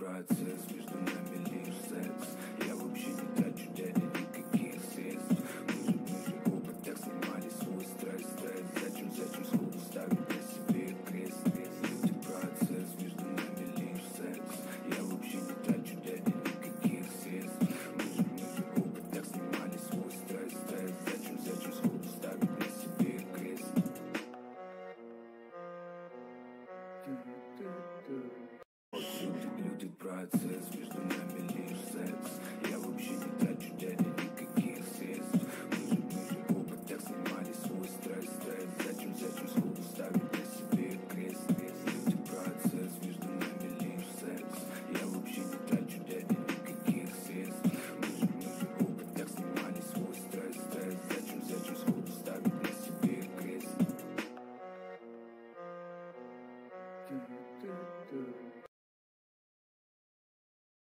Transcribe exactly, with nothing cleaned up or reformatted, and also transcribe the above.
процесс, между нами лишь секс. Я вообще не трачу, дядя, никаких средств. Мы же, мы же оба так снимали свой стресс, стресс. Зачем, зачем сходу ставить на себе крест, крест? Люди, процесс, между нами лишь секс. Я вообще не трачу, дядя, никаких средств. Мы же, мы же оба так снимали свой стресс, стресс. Зачем, зачем сходу ставить на себе крест? Люди, люди, процесс, между нами